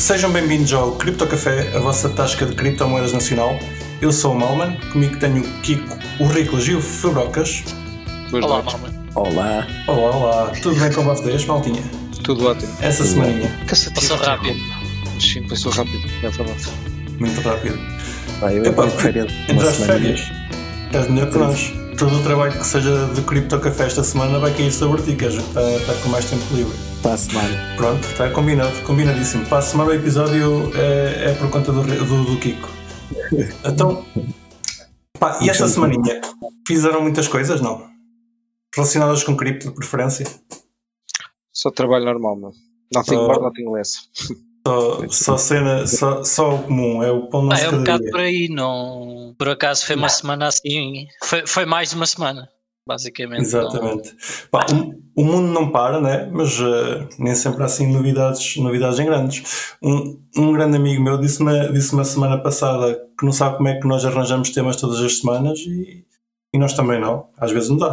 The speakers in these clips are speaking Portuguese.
Sejam bem-vindos ao Cripto Café, a vossa tasca de criptomoedas nacional. Eu sou o Malman, comigo tenho o Kiko, o Riclas e o Fabrocas. Olá, Malman. Olá. Olá. Tudo bem com vocês, maltinha? Tudo ótimo. Essa semaninha. Passou rápido. Sim, passou rápido, é verdade. Muito rápido. Eu vou de férias. Entraste de férias? Estás melhor que nós. Todo o trabalho que seja de Cripto Café esta semana vai cair sobre ti, que está com mais tempo livre. Para a semana. Pronto, está combinadíssimo. Para a semana o episódio é por conta do Kiko. Então, pá, e esta semaninha fizeram muitas coisas, não? Relacionadas com cripto, de preferência? Só trabalho normal, não. Nothing more, nothing less. Só o comum, é o pão nosso é um cada bocado dia. por aí, não. Por acaso foi uma semana assim. Foi mais de uma semana, basicamente. Exatamente. Pá, o mundo não para, né? Mas nem sempre há assim novidades em grandes. Um grande amigo meu disse-me a semana passada que não sabe como é que nós arranjamos temas todas as semanas e nós também não. Às vezes não dá.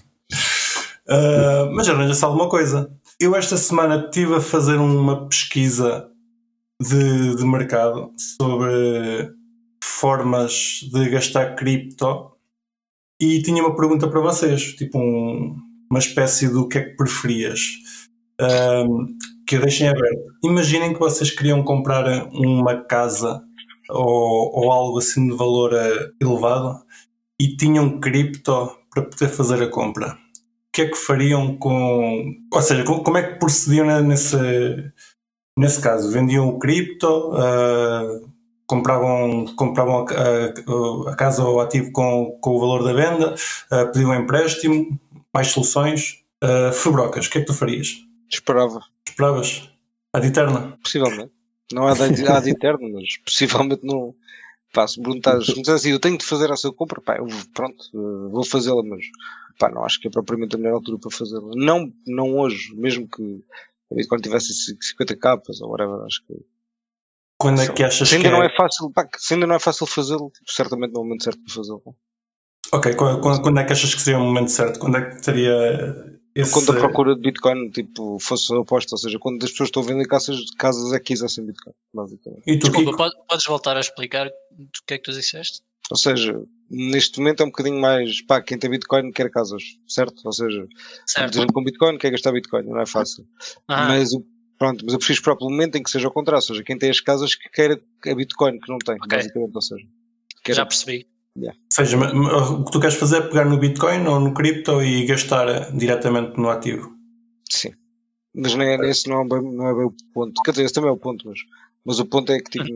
Mas arranja-se alguma coisa. Eu esta semana estive a fazer uma pesquisa de mercado sobre formas de gastar cripto e tinha uma pergunta para vocês, tipo uma espécie do que é que preferias, que eu deixem aberto. Imaginem que vocês queriam comprar uma casa ou algo assim de valor elevado e tinham cripto para poder fazer a compra. O que é que fariam ou seja, como é que procediam nesse caso? Vendiam o cripto, compravam a casa ou o ativo com o valor da venda, pediam um empréstimo, mais soluções. Fabrocas, o que é que tu farias? Esperavas? Ad eterna? Possivelmente. Não há ad eterno, mas possivelmente não. Pá, se perguntares assim, eu tenho de fazer a sua compra, pá, vou fazê-la, mas pá, não acho que é propriamente a melhor altura para fazê-la. Não hoje, mesmo que a Bitcoin tivesse 50 capas ou whatever, acho que. Quando é que achas que ainda não é fácil, pá, se ainda não é fácil fazê-lo, certamente não é o momento certo para fazê-lo. Ok, quando é que achas que seria o momento certo? Quando é que teria esse... Quando a procura de Bitcoin tipo, fosse oposta, ou seja, quando as pessoas estão a vender casas é que quisessem Bitcoin, basicamente. E tu, desculpa, podes voltar a explicar o que é que tu disseste? Ou seja, neste momento é um bocadinho mais, pá, quem tem Bitcoin quer casas, certo? Ou seja, muita gente com Bitcoin quer gastar Bitcoin, não é fácil. Mas eu prefiro esperar pelo momento em que seja ao contrário, ou seja, quem tem as casas que queira a Bitcoin, que não tem, basicamente, ou seja. Já percebi. Yeah. Ou seja, o que tu queres fazer é pegar no Bitcoin ou no cripto e gastar diretamente no ativo. Sim. Mas esse não é bem o ponto. Quer dizer, esse também é o ponto, mas o ponto é que tipo,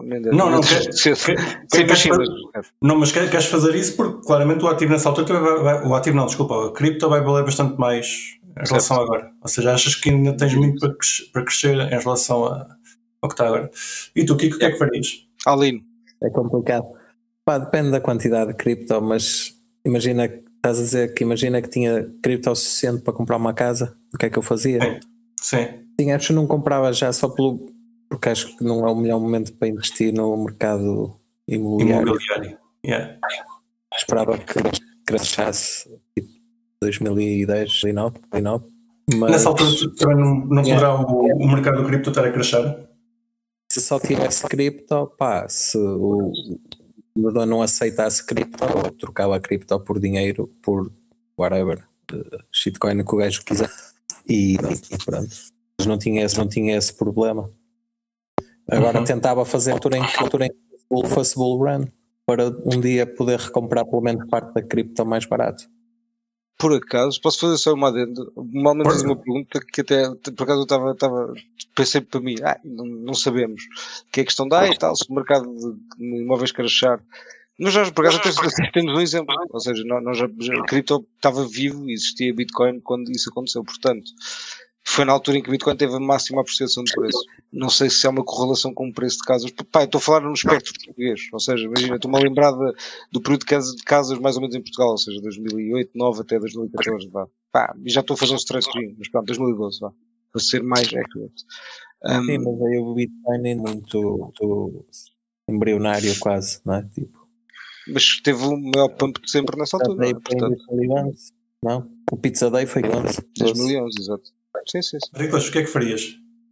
mas queres fazer isso porque claramente o ativo nessa altura a cripto vai valer bastante mais em relação a agora. Ou seja, achas que ainda tens muito para crescer em relação ao que está agora. E tu, Kiko, o que é que farias? Alino. É complicado. Pá, depende da quantidade de cripto, mas imagina que tinha cripto o suficiente para comprar uma casa, o que é que eu fazia? Sim. Acho que não comprava já só porque acho que não é o melhor momento para investir no mercado imobiliário. Yeah. Esperava que crashasse tipo 2010, 2009. Mas nessa altura também não poderá o mercado do cripto estar a crashar? Se só tivesse cripto, pá, se o vendedor não aceitasse cripto, ou trocava a cripto por dinheiro, por whatever, shitcoin que o gajo quiser, e pronto. Mas não tinha esse problema. Agora tentava fazer a altura em que fosse bull run, para um dia poder recomprar pelo menos parte da cripto mais barato. Por acaso, posso fazer só uma adendo? Malmente fiz uma pergunta que até, por acaso eu pensei para mim, não sabemos que é a questão e tal, se o mercado de imóveis crashar. Mas nós, por acaso, temos um exemplo. Ou seja, a cripto estava vivo e existia Bitcoin quando isso aconteceu. Portanto, foi na altura em que o Bitcoin teve a máxima apreciação de preço. Não sei se há uma correlação com o preço de casas. Pá, estou a falar no espectro português. Ou seja, imagina, estou-me a lembrar do período de casas mais ou menos em Portugal. Ou seja, 2008, 2009 até 2014. Vá. Pá, e já estou a fazer um stretching. Mas pronto, 2012, vá. Para ser mais accurate. Sim, mas aí o Bitcoin é muito embrionário quase, não é? Tipo, mas teve o maior pump de sempre nessa altura. Não? O Pizza Day foi 11. 2011, exato. Sim. Riclas, o que é que farias?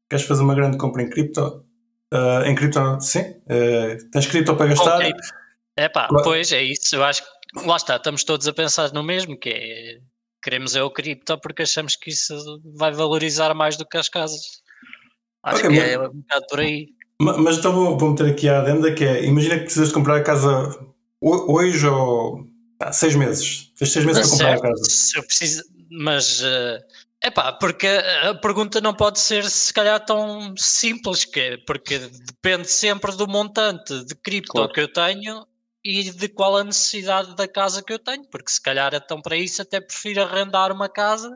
Queres fazer uma grande compra em cripto? Em cripto, sim. Tens cripto para gastar? Pois é isso. Eu acho que lá está, estamos todos a pensar no mesmo, que é queremos o cripto porque achamos que isso vai valorizar mais do que as casas. Acho que é um bocado por aí. Mas então vou meter aqui a adenda, que é, imagina que precisas de comprar a casa hoje ou 6 meses. Tens 6 meses para comprar a casa. Se eu preciso, mas porque a pergunta não pode ser se calhar tão simples, porque depende sempre do montante de cripto que eu tenho e de qual a necessidade da casa que eu tenho, porque se calhar então para isso até prefiro arrendar uma casa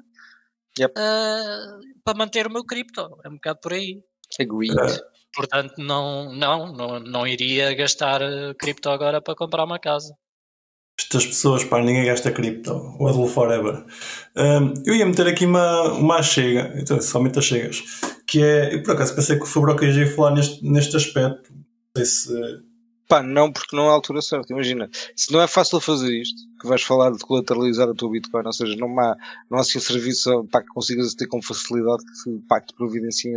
para manter o meu cripto. É um bocado por aí. Agreed. Portanto, não iria gastar cripto agora para comprar uma casa. Estas pessoas, ninguém gasta cripto. O Adel Forever. Eu ia meter aqui uma chega, então, somente as chegas, que é, eu por acaso pensei que o Fabroca ia falar neste aspecto. Não sei se... não, porque não é a altura certa. Imagina, se não é fácil fazer isto, que vais falar de colateralizar a tua Bitcoin, ou seja, não há assim um serviço que consigas ter com facilidade que te providencie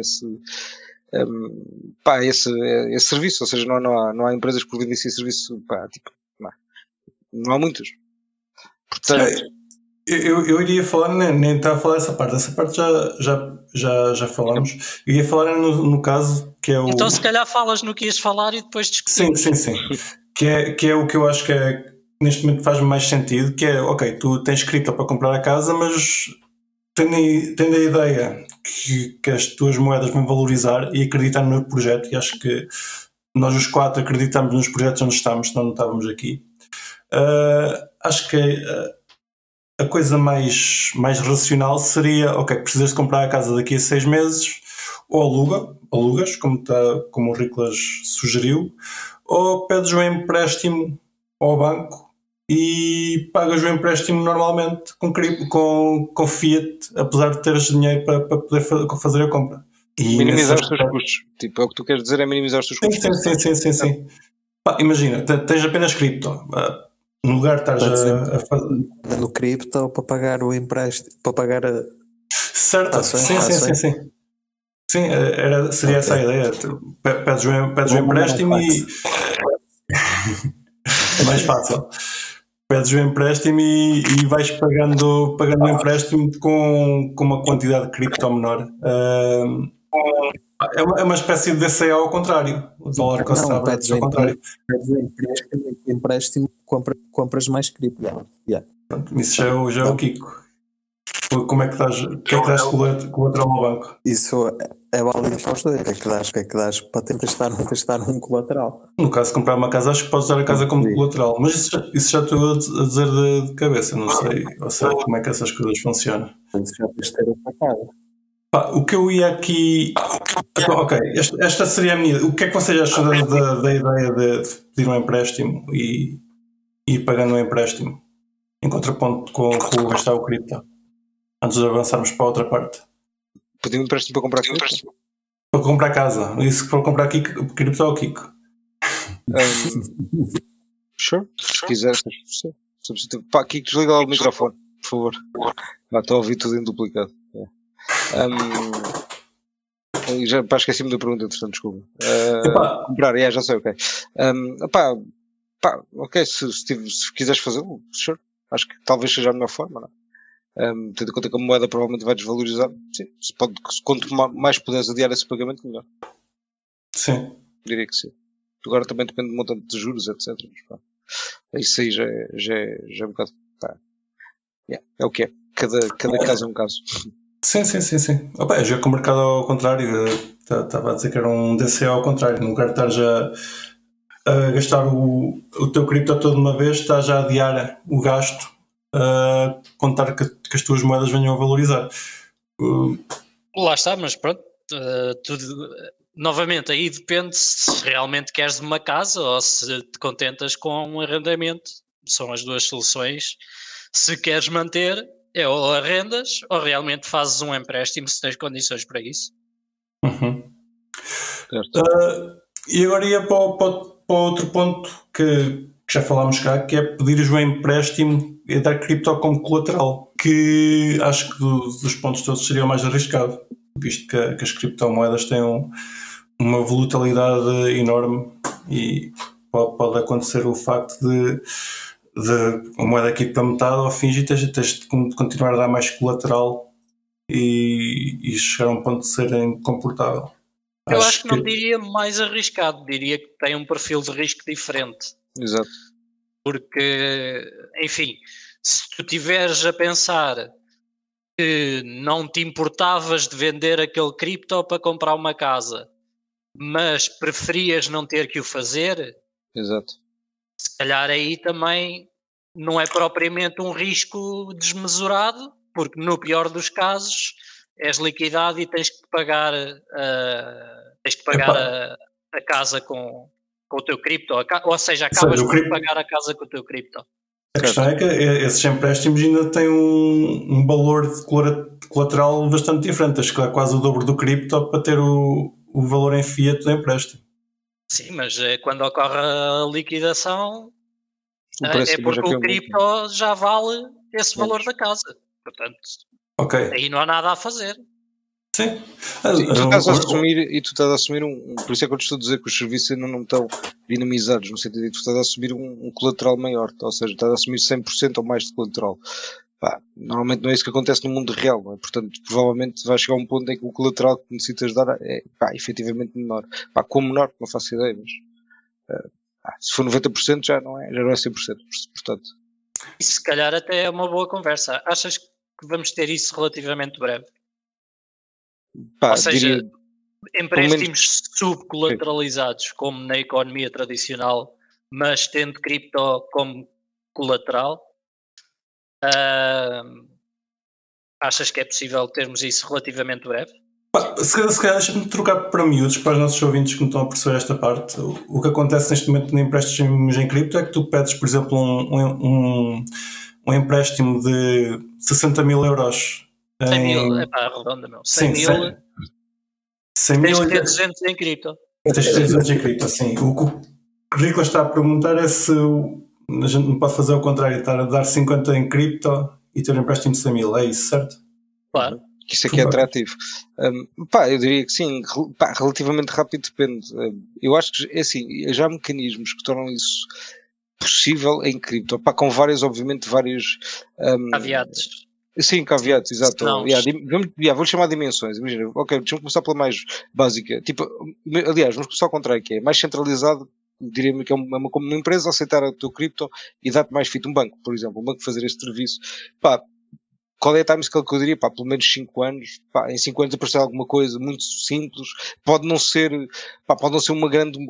esse serviço, ou seja, não há empresas que providenciem serviço, não há muitas. Portanto, eu iria falar, nem estava a falar essa parte já falamos. Eu ia falar no caso que é o... Então se calhar falas no que ias falar e depois discutimos. Sim. que é o que eu acho que neste momento faz mais sentido, que é, ok, tu tens cripto para comprar a casa, mas tendo a ideia que as tuas moedas vão valorizar e acreditar no projeto, e acho que nós os 4 acreditamos nos projetos onde estamos, senão não estávamos aqui. Acho que a coisa mais racional seria, ok, precisas de comprar a casa daqui a 6 meses, ou alugas, como o Riclas sugeriu, ou pedes um empréstimo ao banco e pagas o empréstimo normalmente com fiat, apesar de teres dinheiro para poder fazer a compra. E minimizar os teus custos. Tipo, é o que tu queres dizer, é minimizar os teus custos. Sim. Imagina, tens apenas cripto. No lugar de estares a fazer... No cripto para pagar o empréstimo, para pagar a... Certo, sim. Sim, seria essa a ideia. Pedes um empréstimo e... É mais fácil. Pedes um empréstimo e vais pagando o empréstimo com uma quantidade de cripto menor. É uma espécie de DCA ao contrário. O dólar costava ao contrário. Pedes um empréstimo, compras mais cripto. Isso já é o Kiko. Como é que estás colateral ao banco? Isso é válido para os dois. O que é que dás para testar um colateral? No caso de comprar uma casa, acho que podes usar a casa como colateral. Mas isso já estou a dizer de cabeça. Não sei como é que essas coisas funcionam. Já tens de ter outra casa. O que eu ia aqui... Ok, esta seria a minha... O que é que vocês acham da ideia de pedir um empréstimo e ir pagando um empréstimo em contraponto com gastar o cripto? Antes de avançarmos para a outra parte. Pedir um empréstimo para comprar cripto? Para comprar casa. Isso para comprar cripto ao Kiko. Sure. Se quiseres. Kiko, desliga lá o microfone, por favor. Estou a ouvir tudo em duplicado. Já esqueci-me da pergunta, entretanto, desculpa. Comprar, já sei, ok. Ok, se quiseres fazê-lo, sure. Acho que talvez seja a melhor forma, não é? Tendo em conta que a moeda provavelmente vai desvalorizar, sim, quanto mais puderes adiar esse pagamento, melhor. Sim. Diria que sim. Agora também depende do montante de juros, etc. Mas, isso aí já é um bocado. É o que é. Cada caso é um caso. Sim. Opa, eu já com o mercado ao contrário, estava a dizer que era um DCA ao contrário. No lugar de estares a gastar o teu cripto todo de uma vez, estás a adiar o gasto. Contar que as tuas moedas venham a valorizar. Lá está, mas pronto, tudo novamente aí depende se realmente queres uma casa ou se te contentas com um arrendamento. São as duas soluções. Se queres manter, ou arrendas ou realmente fazes um empréstimo se tens condições para isso. E agora ia para outro ponto que já falámos cá, que é pedires um empréstimo e dar cripto como colateral, que acho que dos pontos todos seria o mais arriscado. visto que as criptomoedas têm uma volatilidade enorme e pode acontecer o facto de a moeda aqui para metade ao fim e tens de continuar a dar mais colateral e chegar a um ponto de ser incomportável. Eu acho que não diria mais arriscado, diria que tem um perfil de risco diferente. Exato. Porque, enfim, se tu tiveres a pensar que não te importavas de vender aquele cripto para comprar uma casa, mas preferias não ter que o fazer, exato, se calhar aí também não é propriamente um risco desmesurado, porque no pior dos casos és liquidado e tens que pagar a casa com o teu cripto, ou seja, acabas por pagar a casa com o teu cripto. A questão é que esses empréstimos ainda têm um valor de colateral bastante diferente, acho que é quase o dobro do cripto para ter o valor em fiat do empréstimo. Sim, mas quando ocorre a liquidação é porque o cripto já vale esse valor da casa, portanto aí não há nada a fazer. Sim. E tu estás a assumir por isso é que eu te estou a dizer que os serviços ainda não estão dinamizados, no sentido de que tu estás a assumir um colateral maior, ou seja, estás a assumir 100% ou mais de colateral. Normalmente não é isso que acontece no mundo real, não é? Portanto, provavelmente vai chegar a um ponto em que o colateral que necessitas dar é efetivamente menor. Como menor, não faço ideia, mas se for 90% já não é 100%, portanto. E se calhar até é uma boa conversa. Achas que vamos ter isso relativamente breve? Ou seja, empréstimos subcolateralizados, como na economia tradicional, mas tendo cripto como colateral, achas que é possível termos isso relativamente breve? Se calhar deixa-me trocar para miúdos, para os nossos ouvintes que não estão a perceber esta parte. O que acontece neste momento no empréstimos em cripto é que tu pedes, por exemplo, um empréstimo de 60 mil euros. 100 mil, arredonda, meu. 100 mil. 100 mil. Tens que ter 200 em cripto. Tens que ter 200 em cripto, sim. O que o Rico está a perguntar é se a gente não pode fazer o contrário, estar a dar 50 em cripto e ter um empréstimo de 100 mil. É isso, certo? Claro. Que isso aqui é atrativo. Eu diria que sim, relativamente rápido depende. Eu acho que, assim, já há mecanismos que tornam isso possível em cripto, com vários caveatos. Sim, caveatos, exato. Vou chamar de dimensões. Imagina, deixa-me começar pela mais básica. Aliás, vamos começar ao contrário, que é mais centralizado. Diria-me que é uma empresa aceitar o teu cripto e dar-te mais fito. Um banco, por exemplo, fazer este serviço. Qual é a timescale que eu diria? Pelo menos 5 anos. Em 5 anos aparecer alguma coisa muito simples. Pode não ser um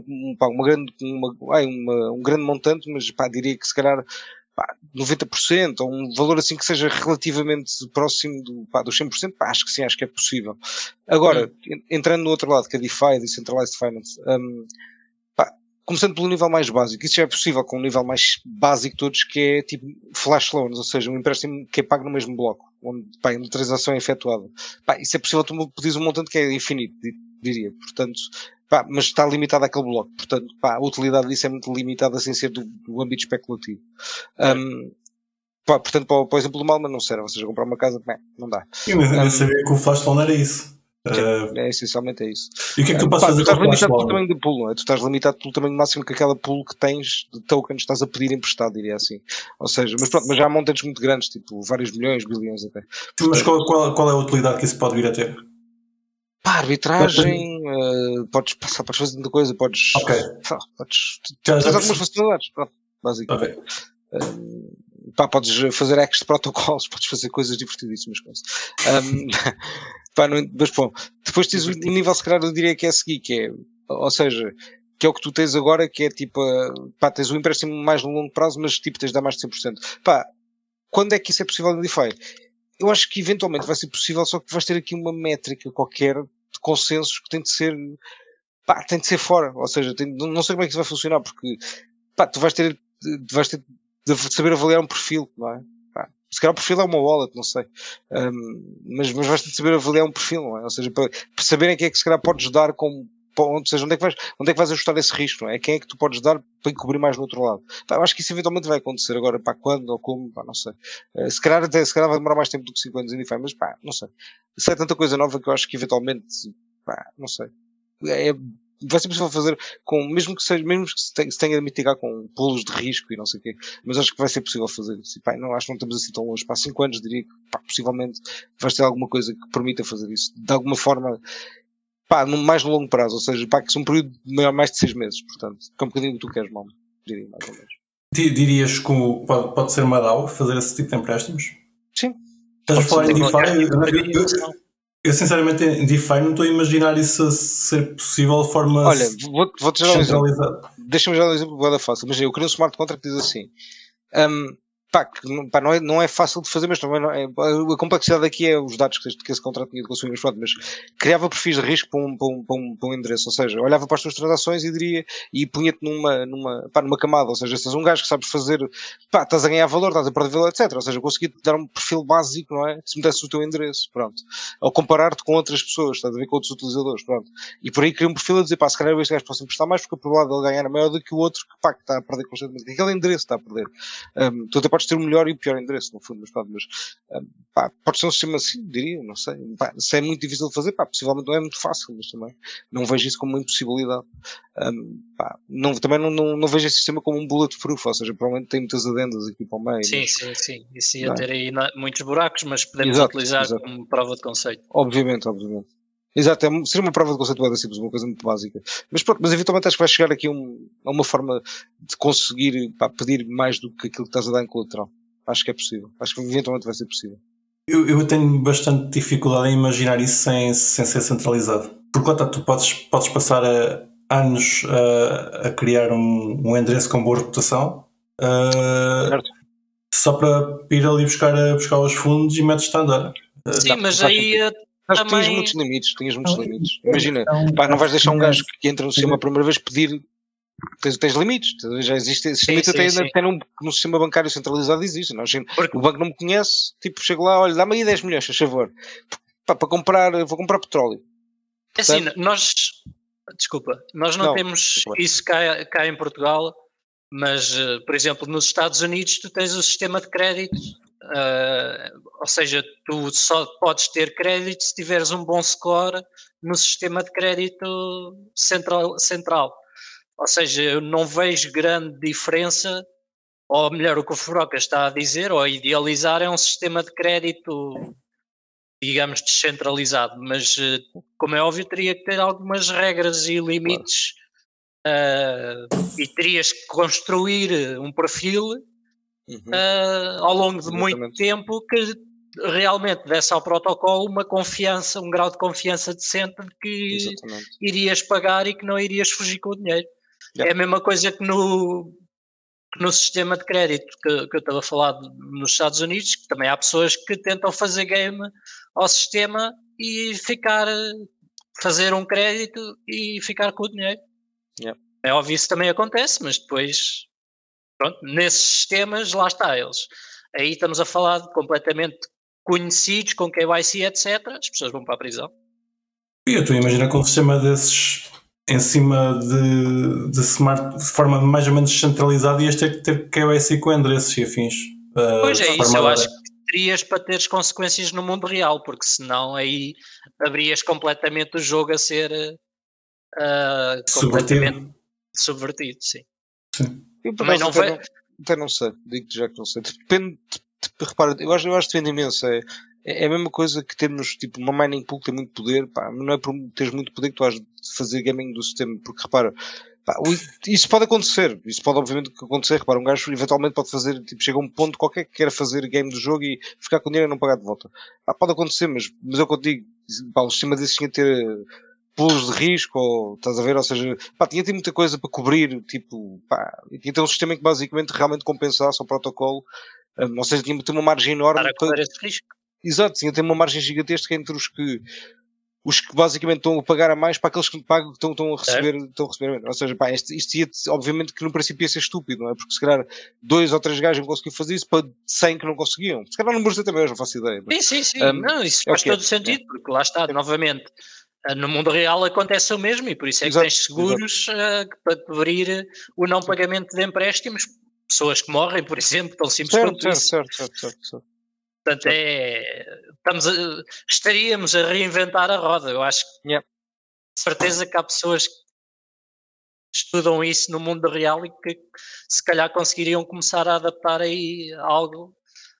grande montante, mas diria que se calhar 90% ou um valor assim que seja relativamente próximo dos 100%. Acho que sim, acho que é possível. Agora, entrando no outro lado, que é DeFi, Decentralized Finance, começando pelo nível mais básico, isso já é possível com um nível mais básico de todos, que é tipo flash loans, ou seja, um empréstimo que é pago no mesmo bloco, onde uma transação é efetuada. Isso é possível, tu pedires um montante que é infinito, diria, portanto, mas está limitado àquele bloco, portanto, a utilidade disso é muito limitada sem ser do âmbito especulativo. Portanto, para o exemplo do Malman não serve, ou seja, comprar uma casa, não dá. Mas eu sabia que o flash loan era isso. Essencialmente é isso. E o que é que tu podes fazer? Tu estás limitado pelo tamanho do pool, não é? Tu estás limitado pelo tamanho máximo que aquela pool que tens de tokens estás a pedir emprestado, diria assim. Ou seja, mas já há montantes muito grandes, tipo vários milhões, bilhões até. Mas qual é a utilidade que isso pode vir a ter? Arbitragem, podes fazer muita coisa, podes tens algumas facilidades, basicamente. Podes fazer hacks de protocolos, podes fazer coisas divertidíssimas com isso. Mas bom, depois tens o nível, se calhar, eu diria que é a seguir, que é, ou seja, que é o que tu tens agora, que é tipo, tens o empréstimo mais no longo prazo, mas tipo, tens de dar mais de 100%. Quando é que isso é possível no DeFi? Eu acho que eventualmente vai ser possível, só que vais ter aqui uma métrica qualquer de consensos que tem de ser fora, ou seja, não sei como é que isso vai funcionar, porque tu vais ter de saber avaliar um perfil, não é? Se calhar o perfil é uma wallet, não sei. Mas vais ter de saber avaliar um perfil, não é? Ou seja, para saberem que é que se calhar podes dar como ou seja, onde é que vais ajustar esse risco, não é? Quem é que tu podes dar para cobrir mais no outro lado? Pá, eu acho que isso eventualmente vai acontecer agora, pá, quando ou como, pá, não sei. Se calhar vai demorar mais tempo do que 5 anos em DeFi, mas pá, não sei. Se é tanta coisa nova que eu acho que eventualmente, pá, não sei. Vai ser possível fazer mesmo que se tenha de mitigar com pulos de risco e não sei o quê, mas acho que vai ser possível fazer isso. Pá, não, acho que não estamos assim tão longe. Para 5 anos diria que, pá, possivelmente vais ter alguma coisa que permita fazer isso. De alguma forma, pá, mais no longo prazo, ou seja, pá, que são um período de mais de 6 meses, portanto, que é um bocadinho o que tu queres, mal, diria mais ou menos. Dirias que pode ser uma DAO fazer esse tipo de empréstimos? Sim. Estás a falar em DeFi? Eu sinceramente em DeFi não estou a imaginar isso a ser possível de forma Olha, vou-te já dar um centralizada. Deixa-me já dar um exemplo que fácil. Mas eu queria um smart contract que diz assim. Pá, não é fácil de fazer, mas também não é, a complexidade aqui é os dados que esse contrato tinha de consumir, mas criava perfis de risco para um endereço, ou seja, olhava para as tuas transações e diria, e punha-te numa camada, ou seja, se és um gajo que sabes fazer, pá, estás a ganhar valor, estás a perder valor, etc. Ou seja, conseguia-te dar um perfil básico, não é? Se me desse o teu endereço, pronto. Ou comparar-te com outras pessoas, estás a ver, com outros utilizadores, pronto. E por aí cria um perfil a dizer, pá, se calhar este gajo pode emprestar mais porque a probabilidade de ele ganhar é maior do que o outro que, pá, que está a perder constantemente. Aquele endereço está a perder. Tu até podes ter o melhor e o pior endereço, no fundo, mas pá, pode ser um sistema assim, diria, não sei. Pá, se é muito difícil de fazer, pá, possivelmente não é muito fácil, mas também não vejo isso como uma impossibilidade. Pá, também não vejo esse sistema como um bulletproof, ou seja, provavelmente tem muitas adendas aqui para o meio. Sim, sim. Isso ia ter aí muitos buracos, mas podemos utilizar como prova de conceito. Obviamente. Exato, seria uma prova de conceito bem simples, uma coisa muito básica. Mas eventualmente acho que vai chegar aqui a uma forma de conseguir, pá, pedir mais do que aquilo que estás a dar em colateral. Acho que é possível. Acho que eventualmente vai ser possível. Eu tenho bastante dificuldade em imaginar isso sem ser centralizado. Porque lá tu podes passar anos a criar um endereço com boa reputação só para ir ali buscar os fundos e metes-te a andar. Sim, mas aí acho que tinhas muitos limites. Imagina, pá, não vais deixar um gajo que entra no sistema a primeira vez pedir. Tens limites, já existe esse limite até no sistema bancário centralizado existe, não? O banco não me conhece, tipo, chego lá, olha, dá-me aí 10 milhões, por favor, para comprar, vou comprar petróleo. É assim, nós não temos isso cá em Portugal, mas, por exemplo, nos Estados Unidos tu tens o sistema de crédito, ou seja, tu só podes ter crédito se tiveres um bom score no sistema de crédito central. Ou seja, eu não vejo grande diferença, ou melhor, o que o Furoca está a dizer, ou a idealizar, é um sistema de crédito, digamos, descentralizado, mas, como é óbvio, teria que ter algumas regras e limites, e terias que construir um perfil ao longo de muito tempo que realmente desse ao protocolo uma confiança, um grau de confiança decente de que irias pagar e que não irias fugir com o dinheiro. É a mesma coisa que no sistema de crédito que eu estava a falar nos Estados Unidos, que também há pessoas que tentam fazer game ao sistema e fazer um crédito e ficar com o dinheiro. É óbvio, isso também acontece, mas depois, pronto, nesses sistemas, lá está eles. Aí estamos a falar de completamente conhecidos, com KYC, etc. As pessoas vão para a prisão. E eu imagino que um sistema desses em cima de forma mais ou menos descentralizada, ias ter que ter KYC com endereços e afins. Pois é, isso eu acho que terias para teres consequências no mundo real, porque senão aí abrias completamente o jogo a ser completamente subvertido, sim. Também não vai... Até não sei, digo-te já que não sei. Depende, repara, eu acho que depende imenso. É a mesma coisa que termos tipo uma mining pool que tem muito poder, pá, não é por teres muito poder que tu has de fazer gaming do sistema, porque repara, pá, isso pode acontecer, isso pode obviamente acontecer, repara, um gajo eventualmente pode fazer, tipo, chega a um ponto qualquer que queira fazer game do jogo e ficar com dinheiro e não pagar de volta. Pá, pode acontecer, mas é o que eu digo, pá, o sistema desse tinha de ter pulos de risco, ou, estás a ver, ou seja, pá, tinha de ter muita coisa para cobrir, tipo, pá, tinha de ter um sistema que basicamente realmente compensasse o protocolo, ou seja, tinha de ter uma margem enorme para correr esse risco. Exato, tinha de ter uma margem gigantesca entre os que basicamente estão a pagar a mais para aqueles que pagam, que estão a receber menos. Ou seja, pá, isto ia, obviamente que no princípio ia ser estúpido, não é? Porque se calhar 2 ou 3 gajos não conseguiam fazer isso para 100 que não conseguiam. Se calhar não me também, eu não faço ideia. Mas, sim. Não, isso faz todo sentido, porque lá está, novamente, No mundo real acontece o mesmo e por isso é que Exato, tens seguros para cobrir o não pagamento de empréstimos. Pessoas que morrem, por exemplo, tão simples quanto isso. Certo. Portanto, estaríamos a reinventar a roda. Eu acho que Yeah. de certeza que há pessoas que estudam isso no mundo real e que se calhar conseguiriam começar a adaptar aí algo.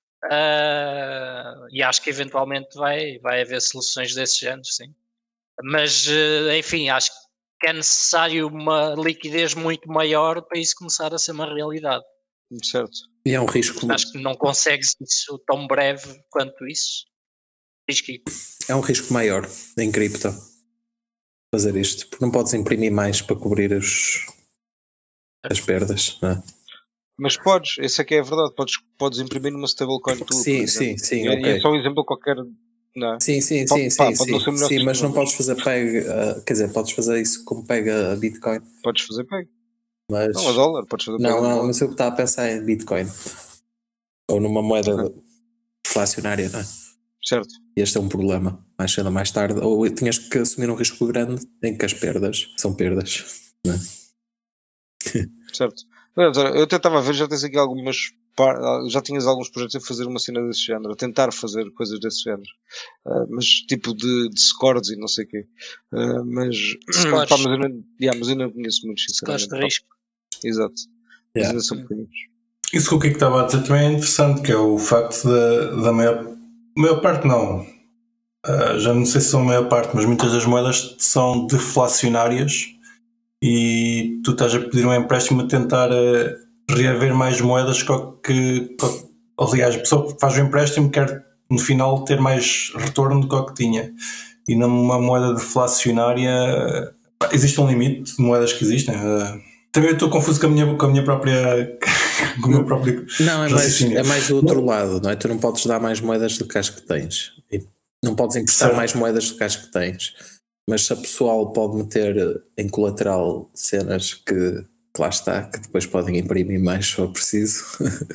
E acho que eventualmente vai haver soluções desse género, sim. Mas, enfim, acho que é necessário uma liquidez muito maior para isso começar a ser uma realidade. Certo. E é um risco. Acho que não consegues isso tão breve quanto isso. É um risco maior em cripto fazer isto, porque não podes imprimir mais para cobrir as perdas, não é? Mas podes, essa é que é a verdade, podes imprimir numa stablecoin tua. Sim, ok. É só um exemplo qualquer. Não é? Sim, mas não podes fazer peg, quer dizer, podes fazer isso como pega a Bitcoin. Podes fazer peg. Mas, não, a dólar, podes fazer peg. Não, mas eu estava a pensar em Bitcoin. Ou numa moeda deflacionária, não é? Certo. Este é um problema, mais cedo ou mais tarde. Ou tinhas que assumir um risco grande em que as perdas são perdas, não é? Certo. Eu até estava a ver, já tens aqui já tinhas alguns projetos a fazer uma cena desse género, a tentar fazer coisas desse género, mas tipo de scores e não sei o quê. Mas eu não conheço muito, sinceramente. Scores de risco. Exato. Mas ainda são pequeninos. Isso que o Kiko estava a dizer também é interessante, que é o facto da maior parte não. Já não sei se são a maior parte, mas muitas das moedas são deflacionárias e tu estás a pedir um empréstimo a tentar reaver mais moedas que aliás, a pessoa que faz o empréstimo quer no final ter mais retorno do que o que tinha. E numa moeda deflacionária existe um limite de moedas que existem. Também eu estou confuso com a minha própria com o meu próprio não, é mais do outro lado, não é? Tu não podes dar mais moedas do que as que tens e não podes emprestar mais moedas do que as que tens, mas se a pessoal pode meter em colateral cenas que lá está, que depois podem imprimir mais se for preciso.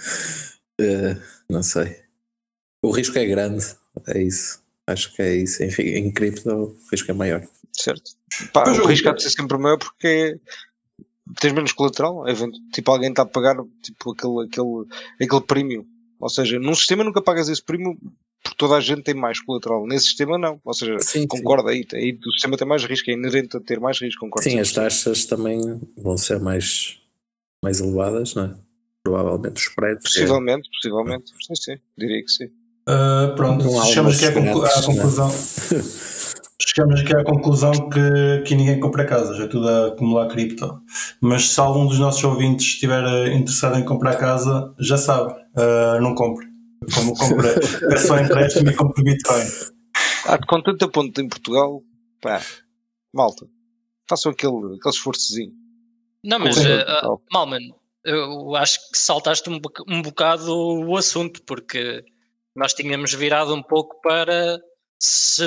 Não sei, o risco é grande, é isso, acho que é isso. Em cripto o risco é maior. Certo. O risco há de ser sempre maior porque tens menos colateral, tipo alguém está a pagar tipo aquele prémio, ou seja, num sistema nunca pagas esse prémio porque toda a gente tem mais colateral, nesse sistema não, ou seja, concorda. Aí o sistema tem mais risco, é inerente a ter mais risco, concordo. Sim, as taxas também vão ser mais elevadas, não é? Provavelmente os spreads. Possivelmente, sim, diria que sim. Pronto, chegamos aqui à conclusão. Chegamos aqui à conclusão que aqui ninguém compra casas, é tudo a acumular cripto. Mas se algum dos nossos ouvintes estiver interessado em comprar casa, já sabe, não compre. Como compra, é só empréstimo e compra Bitcoin. Com tanta ponta em Portugal, malta, façam aquele esforçozinho. Não, mas Malman, eu acho que saltaste um bocado o assunto, porque nós tínhamos virado um pouco para se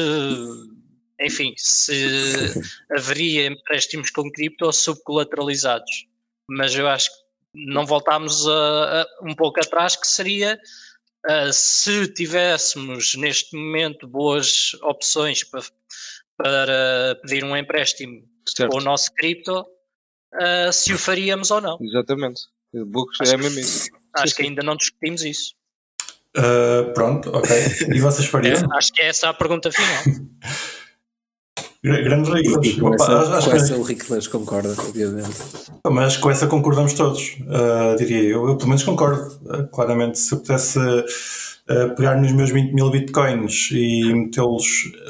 haveria empréstimos com cripto ou subcolateralizados, mas eu acho que não voltámos um pouco atrás, que seria se tivéssemos neste momento boas opções para pedir um empréstimo com o nosso cripto, se o faríamos ou não. Exatamente. É mesmo isso. Acho que ainda não discutimos isso. Pronto, ok. E vocês fariam? Acho que é essa a pergunta final. Grandes Riclas. Com essa o Riclas concorda, obviamente. Mas com essa concordamos todos, diria eu. Eu pelo menos concordo. Claramente, se eu pudesse pegar nos meus 20 mil bitcoins e metê-los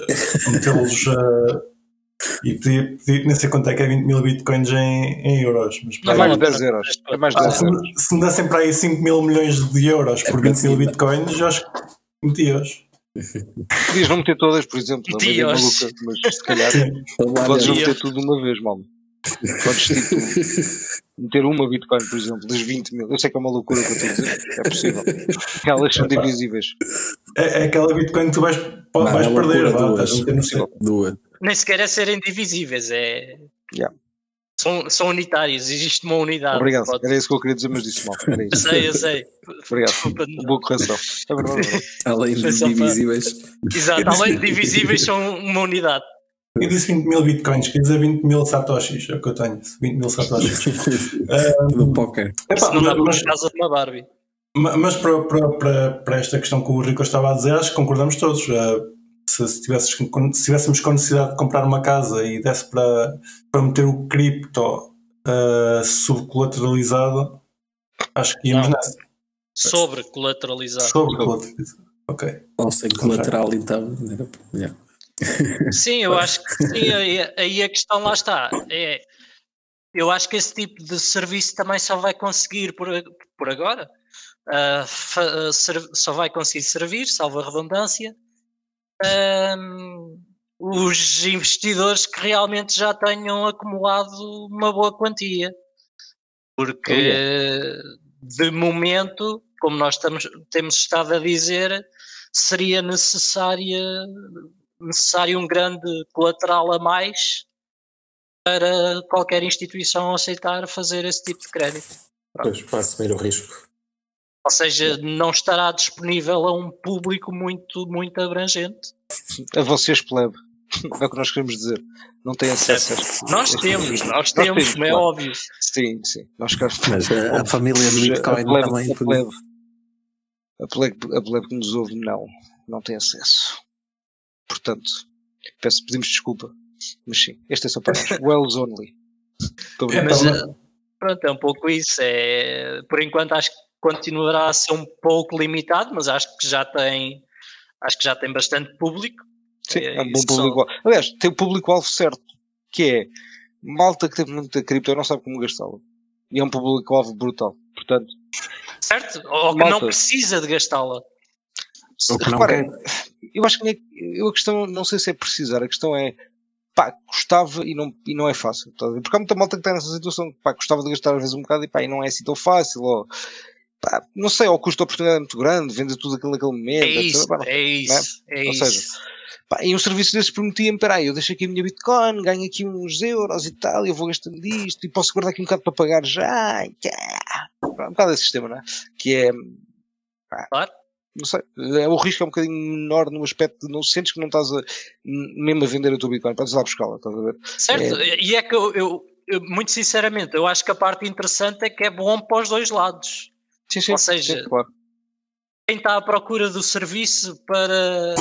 e pedir, nem sei quanto é que é 20 mil bitcoins em euros. Mas é mais de 10 euros. É mais de 10 euros. Se me dessem para aí 5 mil milhões de euros por 20 mil bitcoins, eu acho que meti-os. Podias não meter todas, por exemplo, não é maluca, mas se calhar podes não meter tudo de uma vez, mal. Podes tipo meter uma Bitcoin, por exemplo, dos 20 mil. Eu sei que é uma loucura que eu estou a dizer, é possível. Elas são divisíveis. É aquela Bitcoin que tu vais perder. Duas. Nem sequer é serem divisíveis, são unitários, existe uma unidade. Obrigado, era isso que eu queria dizer, mas disse mal. Eu sei. Obrigado, boa correção. É verdade. Além de divisíveis. Exato, além de divisíveis são uma unidade. Eu disse 20 mil bitcoins, quer dizer 20 mil satoshis, é o que eu tenho, 20 mil satoshis. No póquer. Não dá para casa de uma Barbie. Mas para esta questão que o Rico estava a dizer, acho que concordamos todos. Se tivéssemos com necessidade de comprar uma casa e desse para meter o cripto subcolateralizado, acho que íamos nessa. Sobre colateralizado. Ok. Ou sem colateral, então. Yeah. Sim, eu acho que sim, aí a questão lá está. Eu acho que esse tipo de serviço também só vai conseguir por agora. Só vai conseguir servir, salvo a redundância, os investidores que realmente já tenham acumulado uma boa quantia, porque de momento, como nós temos estado a dizer, seria necessário um grande colateral a mais para qualquer instituição aceitar fazer esse tipo de crédito. Pois, para assumir o risco. Ou seja, não estará disponível a um público muito, muito abrangente. A vocês, plebe. É o que nós queremos dizer. Não têm acesso a Nós temos, como é óbvio. Sim. Nós queremos. Mas a família do Bitcoin também. A plebe que nos ouve, não tem acesso. Portanto, pedimos desculpa. Mas sim, este é só para nós. Wells only. Pronto, é um pouco isso. Por enquanto acho que continuará a ser um pouco limitado, mas acho que já tem bastante público. Sim, é um bom público-alvo. Aliás, tem o público-alvo certo, que é malta que teve muita cripto e não sabe como gastá-la. E é um público-alvo brutal. Portanto, certo? Ou que não precisa de gastá-la. Repara, eu acho que a questão não sei se é precisar, a questão é gostava e não é fácil, tá? Porque há muita malta que está nessa situação, gostava de gastar às vezes um bocado e não é assim tão fácil, ou não sei, ou o custo de oportunidade é muito grande, vender tudo aquilo naquele momento. É isso. Ou seja, e um serviço desses prometia-me, eu deixo aqui a minha Bitcoin, ganho aqui uns euros e tal, e eu vou gastando disto, e posso guardar aqui um bocado para pagar já, um bocado esse sistema, não é? Que é, claro. Não sei, o risco é um bocadinho menor no aspecto de não sentes que não estás mesmo a vender a tua Bitcoin, podes ir lá buscá-la, estás a ver? Certo, e é que eu muito sinceramente, eu acho que a parte interessante é que é bom para os dois lados. Sim, ou seja, claro. Quem está à procura do serviço para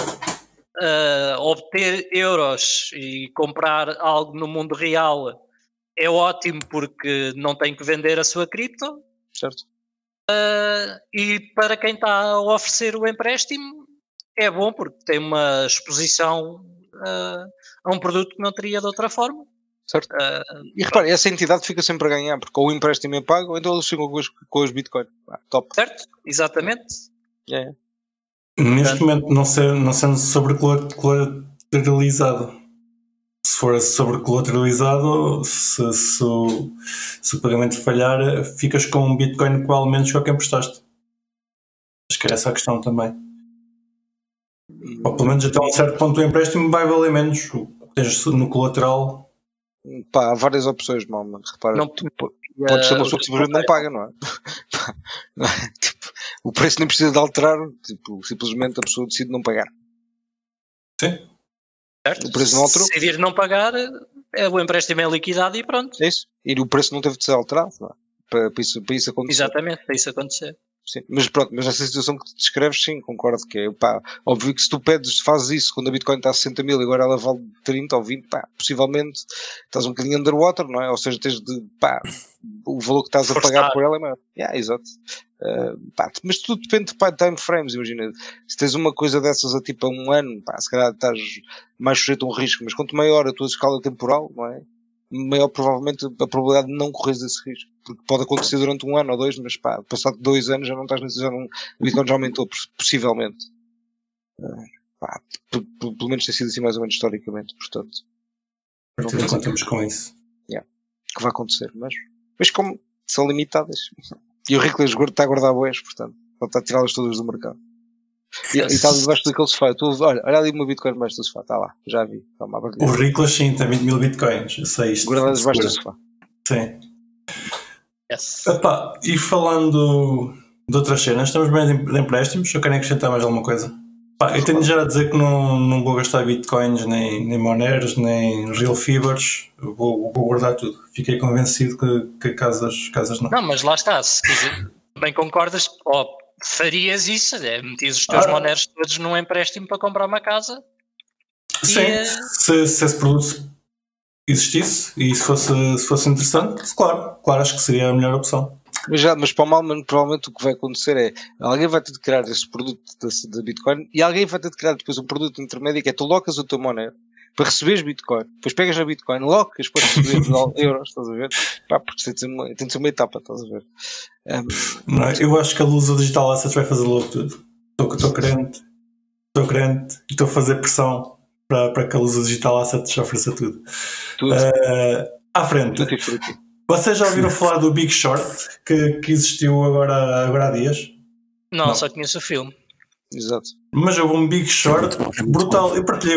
obter euros e comprar algo no mundo real é ótimo porque não tem que vender a sua cripto. Certo. E para quem está a oferecer o empréstimo é bom porque tem uma exposição a um produto que não teria de outra forma. Certo. E repare, essa entidade fica sempre a ganhar porque ou o empréstimo é pago ou então eles ficam com os Bitcoin. Top. Certo, exatamente. Neste momento não sendo sobrecolateralizado. Se for sobrecolateralizado, se o pagamento falhar, ficas com um Bitcoin que vale menos que o que emprestaste. Acho que era essa a questão também. Ou pelo menos até um certo ponto o empréstimo vai valer menos. Tens no colateral. Há várias opções, mas repara. Pode ser uma pessoa que simplesmente não paga, não é? O preço nem precisa de alterar, simplesmente a pessoa decide não pagar. Sim. Certo? O preço não alterou. Se decidir não pagar, o empréstimo é liquidado e pronto. É isso. E o preço não teve de ser alterado, não é? Para isso acontecer. Exatamente, para isso acontecer. Sim. Mas pronto, mas essa situação que tu descreves, sim, concordo que é, óbvio que se tu fazes isso quando a Bitcoin está a 60 mil e agora ela vale 30 ou 20, possivelmente estás um bocadinho underwater, não é? Ou seja, tens de, o valor que estás a pagar por ela é maior. Exato. Mas tudo depende de time frames, imagina. Se tens uma coisa dessas a tipo a um ano, se calhar estás mais sujeito a um risco, mas quanto maior a tua escala temporal, não é? Maior provavelmente a probabilidade de não correres esse risco. Porque pode acontecer durante um ano ou dois, mas passado 2 anos já não estás o Bitcoin já aumentou, possivelmente. Pelo menos tem sido assim mais ou menos historicamente, portanto. Não contamos com isso. Que vai acontecer, mas como são limitadas. E o Rico está a guardar boés, portanto, ele está a tirá-las todas do mercado. E está debaixo daquele sofá. Olha ali uma Bitcoin debaixo do sofá, está lá, já vi. O Rico sim, tem 20 mil Bitcoins, eu sei isto. Guardadas debaixo do sofá. Sim. Yes. E falando de outras cenas, estamos bem de empréstimos ou querem acrescentar mais alguma coisa? Pá, eu tenho já a dizer que não vou gastar bitcoins, nem Moneros, nem Real Fibers. Vou guardar tudo. Fiquei convencido que casas não. Não, mas lá está. Se quiser, bem concordas, farias isso, metias os teus Moneros todos num empréstimo para comprar uma casa. Sim, se esse produto existisse e se fosse interessante, claro, acho que seria a melhor opção. Mas para o Malman, provavelmente o que vai acontecer é alguém vai ter de criar esse produto da Bitcoin e alguém vai ter de criar depois um produto intermédio que é tu locas o teu Monero para receberes Bitcoin, depois pegas a Bitcoin, locas para receber euros, estás a ver? Pá, porque tem de ser uma etapa, estás a ver? Não, eu acho que a Lusa Digital Assets vai fazer logo tudo. Estou crente e estou a fazer pressão para que a Lusa Digital Assets ofereça tudo. À frente. Vocês já ouviram falar do Big Short que existiu agora há dias? Não, só conheço o filme. Exato. Mas houve um Big Short brutal. Eu partilhei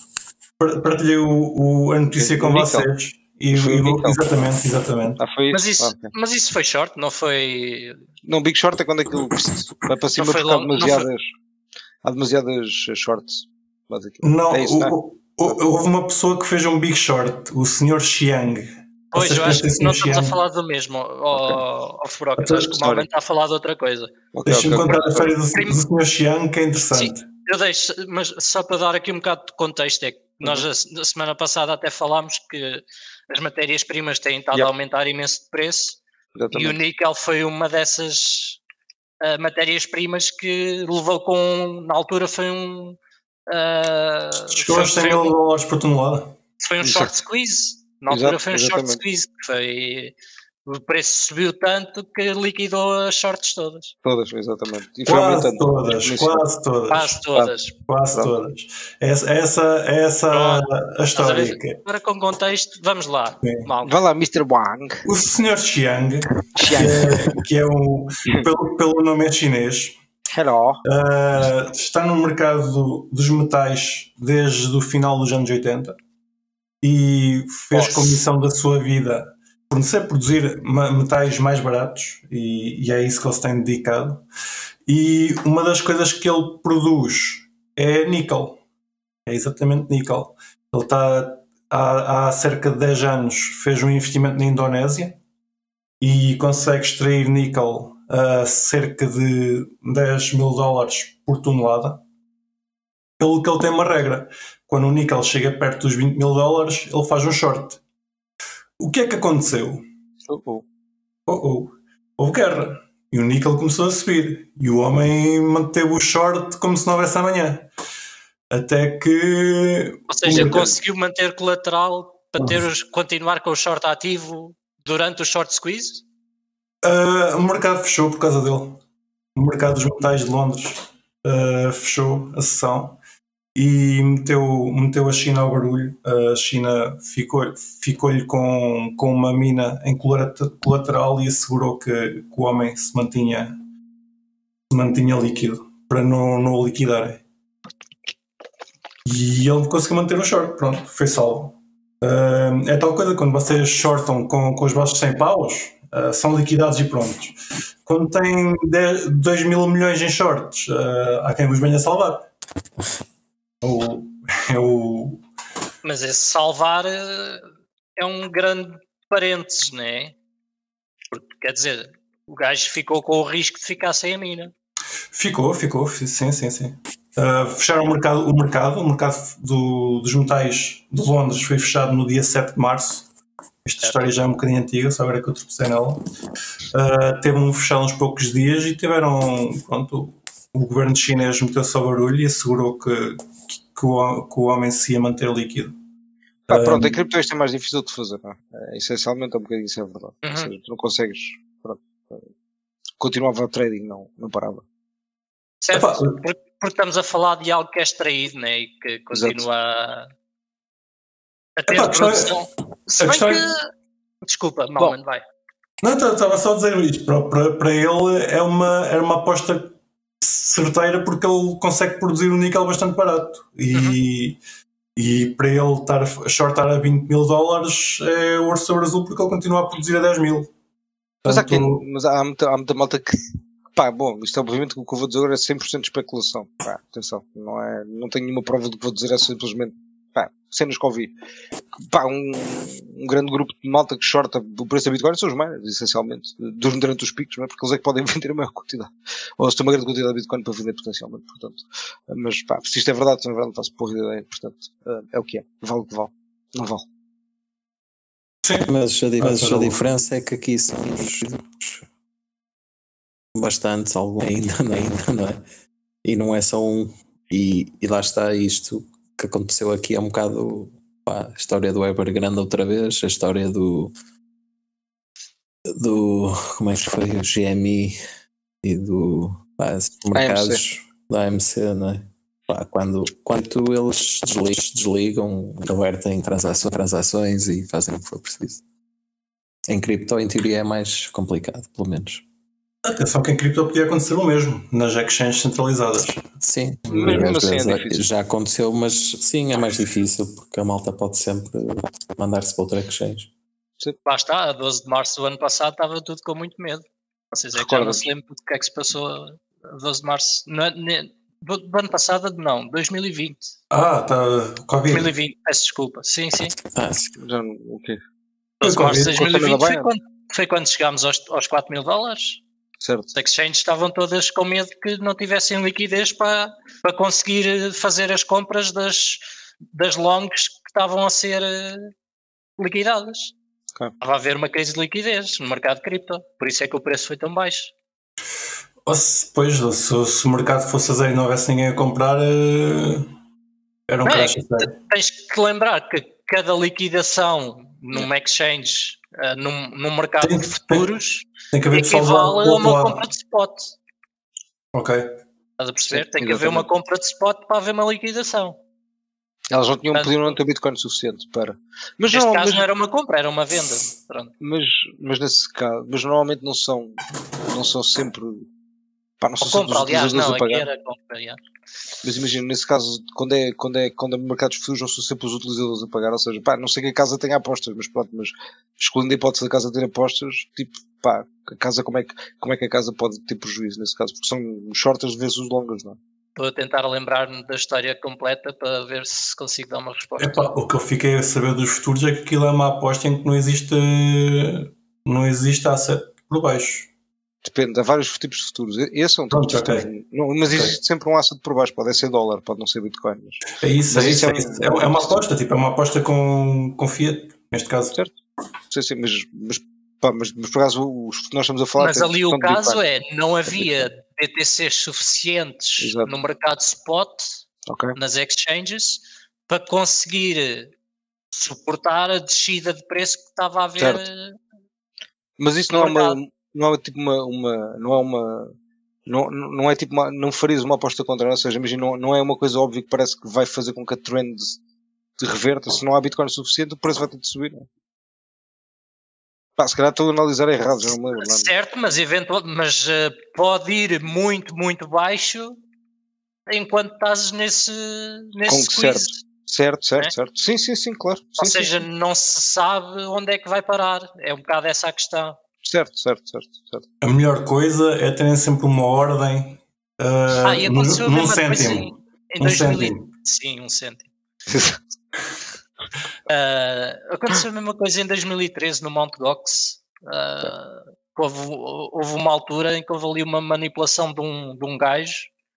a notícia com vocês. Exatamente. Foi mas isso foi short, não foi. Não, Big Short é quando aquilo vai para cima porque há demasiadas shorts. Não, houve uma pessoa que fez um Big Short, o Sr. Xiang. Pois, eu acho que não estamos a falar do mesmo, Off-Brock. Acho que o Malman está a falar de outra coisa. Deixa-me contar a história do Sr. Xiang, que é interessante. Sim, eu deixo, mas só para dar aqui um bocado de contexto, é que nós a semana passada até falámos que as matérias-primas têm estado a aumentar imenso de preço. Exatamente. E o níquel foi uma dessas matérias-primas que levou na altura foi um... chegou a $100 por tonelada. Foi um short squeeze. Na altura foi um short squeeze, o preço subiu tanto que liquidou as shorts todas. Todas, exatamente. E quase todas. Essa a história. Agora com contexto, vamos lá. Vai lá, Mr. Wang. O Sr. Xiang, que é pelo nome é chinês, está no mercado dos metais desde o final dos anos 80. E fez com missão da sua vida produzir metais mais baratos e é isso que ele se tem dedicado. E uma das coisas que ele produz é níquel. É exatamente níquel. Ele há cerca de 10 anos fez um investimento na Indonésia e consegue extrair níquel a cerca de $10.000 por tonelada. Pelo que ele tem uma regra. Quando o níquel chega perto dos $20.000, ele faz um short. O que é que aconteceu? Houve guerra. E o níquel começou a subir. E o homem manteve o short como se não houvesse amanhã. Até que... Ou seja, conseguiu manter colateral para continuar com o short ativo durante o short squeeze? O mercado fechou por causa dele. O mercado dos metais de Londres fechou a sessão. E meteu a China ao barulho. A China ficou-lhe com uma mina em colateral e assegurou que o homem se mantinha líquido para não o liquidarem. E ele conseguiu manter o short. Pronto, foi salvo. É tal coisa, quando vocês shortam com os vossos 100 paus, são liquidados e prontos. Quando tem 2 mil milhões em shorts, há quem vos venha salvar. Mas esse salvar é um grande parênteses, não é? Porque, quer dizer, o gajo ficou com o risco de ficar sem a mina. Ficou, sim. Fecharam o mercado dos metais de Londres foi fechado no dia 7 de março. Esta história já é um bocadinho antiga, só agora que eu tropecei nela. Teve fechado uns poucos dias e tiveram, pronto, o governo chinês meteu-se ao barulho e assegurou que o homem se ia manter líquido. Pronto, a cripto isto é mais difícil de fazer, não é? Essencialmente é um bocadinho isso, é verdade. Ou seja, tu não consegues, pronto, continuava o trading, não parava. Certo, porque estamos a falar de algo que é extraído, né? E que continua a ter produção. Se bem que... Desculpa, Malman, vai. Não, estava só a dizer isto. Para ele era uma aposta certeira porque ele consegue produzir um níquel bastante barato. E para ele estar a shortar a $20.000 é ouro sobre azul porque ele continua a produzir a 10 mil. Mas há muita malta que Pá, bom, isto obviamente o que eu vou dizer agora é 100% de especulação. Pá, atenção, não tenho nenhuma prova do que vou dizer, é simplesmente cenas que ouvi. Pá, um grande grupo de malta que shorta o preço da Bitcoin são os miners, essencialmente, durante os picos, não é? Porque eles é que podem vender a maior quantidade. Ou se tem uma grande quantidade de Bitcoin para vender potencialmente, portanto. Mas pá, se isto é verdade, se não é verdade, não faço porra de ideia, portanto, é o que é. Vale o que vale. Não vale. Sim. Mas a diferença é que aqui somos bastantes, algum ainda, não é? E não é só um. E lá está isto que aconteceu aqui, é um bocado a história do Evergrande outra vez, a história do como é que foi o GMI e do mercados da AMC, não é? Pá, quando eles desligam, convertem transações e fazem o que for preciso. Em cripto, em teoria, é mais complicado, pelo menos. Atenção que em cripto podia acontecer o mesmo, nas exchanges centralizadas. Sim, mesmo assim já aconteceu, mas sim, é mais difícil, porque a malta pode sempre mandar-se para outra exchange. Lá está, a 12 de março do ano passado estava tudo com muito medo. Vocês é que já não se lembram do que é que se passou a 12 de março. Do ano passado, não, 2020. Tá, Covid. 2020, peço desculpa. Sim. Já o quê? 12 de março de 2020 foi quando chegámos aos $4.000. Certo. As exchanges estavam todas com medo que não tivessem liquidez para conseguir fazer as compras das longs que estavam a ser liquidadas. Okay. Estava a haver uma crise de liquidez no mercado de cripto, por isso é que o preço foi tão baixo. Pois, se o mercado fosse a zero e não houvesse ninguém a comprar, era um crash. Tens que lembrar que cada liquidação numa exchange, num mercado de futuros, tem que haver equivale a uma compra de spot. Ok. Estás a perceber? Tem que haver uma compra de spot para haver uma liquidation. Elas não podiam ter Bitcoin suficiente para. Mas neste caso não era uma compra, era uma venda. Pronto. Mas nesse caso, normalmente não são sempre. Não são sempre os utilizadores a pagar. Era compra, mas imagina, nesse caso, quando é mercados futuros, não são sempre os utilizadores a pagar. Ou seja, não sei que a casa tenha apostas, mas excluindo a hipótese da casa ter apostas, tipo, a casa, como é que a casa pode ter prejuízo nesse caso? Porque são shortas versus longas, não é? Estou a tentar lembrar-me da história completa para ver se consigo dar uma resposta. O que eu fiquei a saber dos futuros é que aquilo é uma aposta em que não existe asset por baixo. Depende, há vários tipos de futuros. Esse é um tipo de futuro. Mas existe sempre um asset por baixo, pode ser dólar, pode não ser Bitcoin. É isso. É uma aposta, é uma aposta com fiat, neste caso. Certo. Sim, mas por acaso os que nós estamos a falar. Mas ali o caso não havia BTCs suficientes no mercado spot, nas exchanges, para conseguir suportar a descida de preço que estava a haver. Certo. Mas isso não farias uma aposta contrária, ou seja, imagina, não é uma coisa óbvia que parece que vai fazer com que a trend se reverta. Se não há Bitcoin suficiente, o preço vai ter de subir, não é? Se calhar estou a analisar errado, já não me lembro. Certo, mas pode ir muito, muito baixo enquanto estás nesse squeeze. Certo. Sim, claro. Ou seja, não se sabe onde é que vai parar. É um bocado essa a questão. Certo. A melhor coisa é terem sempre uma ordem num cêntimo. Em 2000, sim, 1 cêntimo. Aconteceu a mesma coisa em 2013 no Mt. Gox. Houve uma altura em que houve ali uma manipulação de um gajo.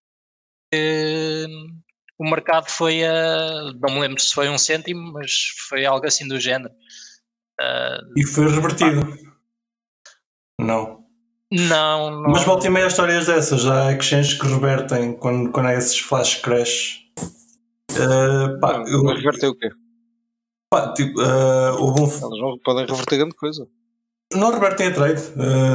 O mercado foi não me lembro se foi 1 cêntimo, mas foi algo assim do género. E foi revertido? Não. Mas volta e meia histórias dessas. Já há exchanges que revertem quando há esses flash crash. Revertem o quê? Eles não podem reverter grande coisa. Não revertem a trade.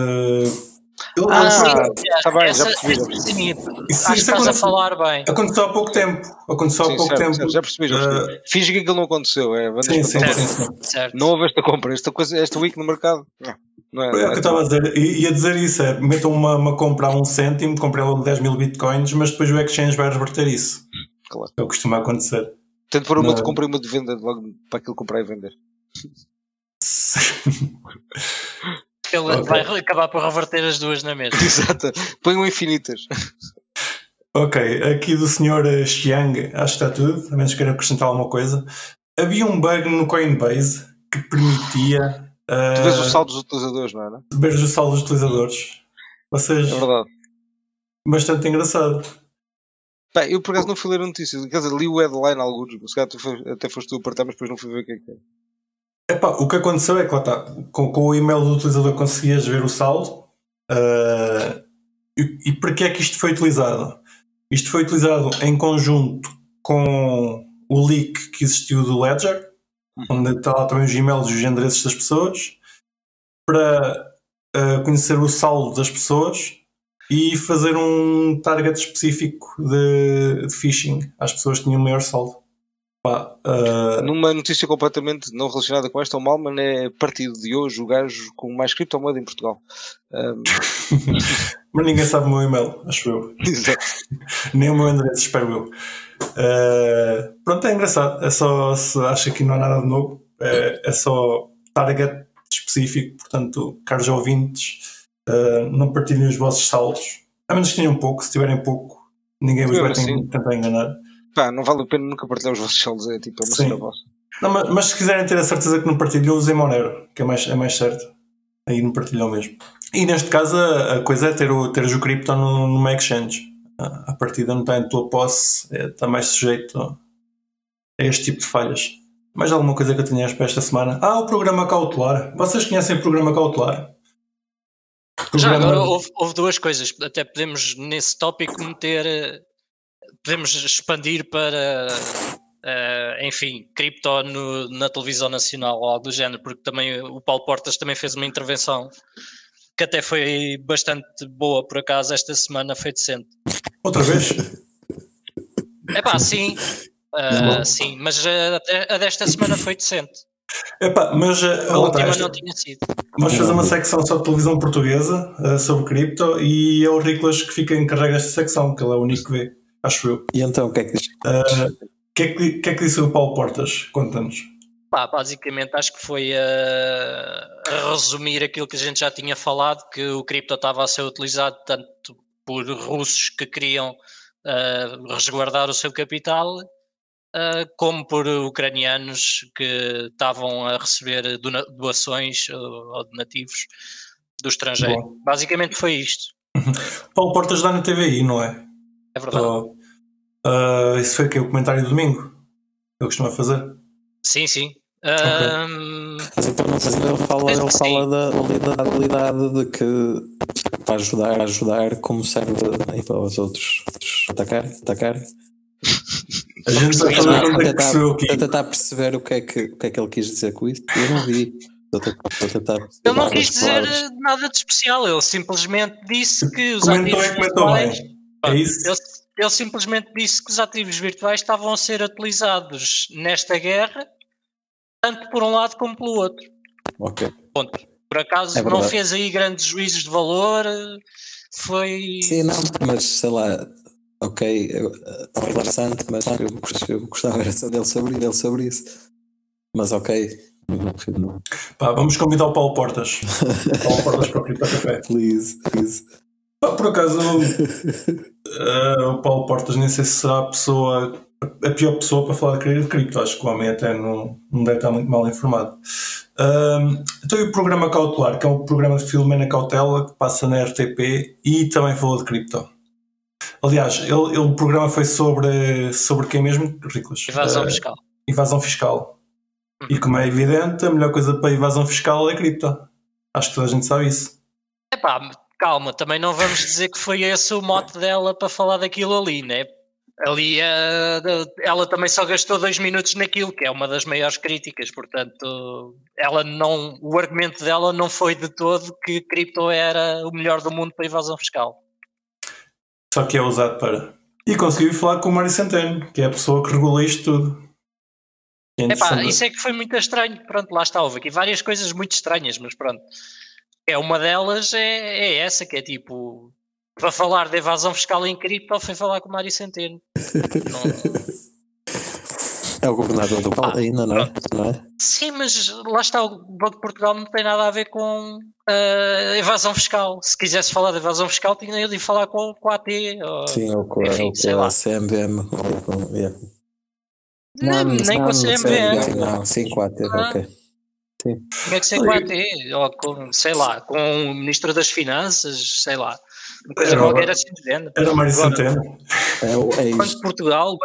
Está bem, já percebi. Acho que estás a falar bem. Aconteceu há pouco tempo. Já percebi. Finge que aquilo não aconteceu. Sim. Certo. Não houve esta compra, esta week no mercado. Não é, o que eu estava a dizer. Ia dizer isso: metam uma compra a 1 cêntimo, comprei logo 10.000 bitcoins, mas depois o exchange vai reverter isso. Claro. É o que costuma acontecer. Tento pôr uma de compra e uma de venda logo para aquilo comprar e vender. Ele vai acabar por reverter as duas na mesma. Exato. Põe infinitas. Ok, aqui do Sr. Xiang, acho que está tudo, a menos que queira acrescentar alguma coisa. Havia um bug no Coinbase que permitia... Tu vês o saldo dos utilizadores, não é? Ver o saldo dos utilizadores. Ou seja, é verdade. Bastante engraçado. Bem, eu por acaso não fui ler a notícia, quer dizer, li o headline alguns, se calhar até foste tu a partir, mas depois não fui ver o que é que é. Epá, o que aconteceu é que lá está, com o e-mail do utilizador conseguias ver o saldo. E para que é que isto foi utilizado? Isto foi utilizado em conjunto com o leak que existiu do Ledger, onde está lá também os e-mails e os endereços das pessoas, para conhecer o saldo das pessoas e fazer um target específico de phishing às pessoas que tinham o maior saldo. Numa notícia completamente não relacionada com esta, o Malman é partido de hoje o gajo com mais criptomoeda em Portugal. Mas ninguém sabe o meu e-mail, acho eu. Exato. Nem o meu endereço, espero eu. Pronto, é engraçado. É só, se acha que não há nada de novo, é só target específico. Portanto, caros ouvintes, não partilhem os vossos saldos. A menos que tenham pouco. Se tiverem pouco, ninguém vos vai tentar enganar. Pá, não vale a pena nunca partilhar os vossos saldos, é tipo uma cena vossa. Não, mas se quiserem ter a certeza que não partilham, usem Monero, que é mais certo. Aí não partilham mesmo. E neste caso a coisa é teres o cripto numa exchange. A partida não está em tua posse, está mais sujeito a este tipo de falhas. Mais alguma coisa que eu tenha para esta semana? O programa cautelar. Vocês conhecem o programa cautelar? Já agora houve duas coisas. Até podemos nesse tópico meter... Podemos expandir para, enfim, cripto na televisão nacional ou algo do género, porque também o Paulo Portas também fez uma intervenção que até foi bastante boa, por acaso, esta semana foi decente. Outra vez? Sim, sim, mas a desta semana foi decente. Mas a última não tinha sido. Vamos fazer uma secção só de televisão portuguesa sobre cripto e é o Riclas que fica encarregue esta secção, que ele é o único que vê. Acho eu. E então, o que é que diz? O que é que disse o Paulo Portas? Conta-nos. Basicamente, acho que foi a resumir aquilo que a gente já tinha falado, que o cripto estava a ser utilizado tanto por russos que queriam resguardar o seu capital, como por ucranianos que estavam a receber doações ou donativos do estrangeiro. Bom. Basicamente foi isto. Paulo Portas dá na TVI, não é? É verdade. Isso foi o que? O comentário do domingo? Ele costuma fazer? Sim, sim. Mas então não sei se ele fala da habilidade de que para ajudar como serve para os outros atacar. A gente vai tentar perceber o que é que ele quis dizer com isso. Eu não vi. Ele não quis dizer nada de especial. Ele simplesmente disse que os ativos virtuais... É isso? Ele simplesmente disse que os ativos virtuais estavam a ser utilizados nesta guerra, tanto por um lado como pelo outro. Ok. Ponto. Por acaso não fez aí grandes juízos de valor, foi... Sim, não, mas sei lá, ok, é interessante, mas eu gostava dele sobre isso. Mas ok. Vamos convidar o Paulo Portas. Paulo Portas para o Cripto Café. Please. Por acaso o Paulo Portas nem sei se será a pior pessoa para falar de cripto. Acho que o homem até não deve estar muito mal informado. Então o programa Cautelar, que é um programa de Filomena Cautela que passa na RTP e também falou de cripto. Aliás, o programa foi sobre quem mesmo, Riclas? Evasão fiscal. E como é evidente, a melhor coisa para evasão fiscal é cripto. Acho que toda a gente sabe isso. Calma, também não vamos dizer que foi esse o mote dela para falar daquilo ali, né? Ali ela também só gastou 2 minutos naquilo, que é uma das maiores críticas, portanto, o argumento dela não foi de todo que cripto era o melhor do mundo para evasão fiscal. Só que é usado para... E conseguiu falar com o Mário Centeno, que é a pessoa que regula isto tudo. Isso é que foi muito estranho. Pronto, lá está, houve aqui várias coisas muito estranhas, mas pronto. Uma delas é essa, que é tipo, para falar de evasão fiscal em cripto, foi falar com o Mário Centeno. É o governador do Paulo ainda, não é? Sim, mas lá está, o Banco de Portugal não tem nada a ver com evasão fiscal. Se quisesse falar de evasão fiscal, tinha de ir falar com a AT. Sim, ou com a CMVM. Nem com a CMVM. Não, sim, com a AT, ok. Sim. Tinha que ser com a AT, ou com, sei lá, com o Ministro das Finanças, sei lá. Uma coisa qualquer assim de género. Era Mário Centeno. O Banco de Portugal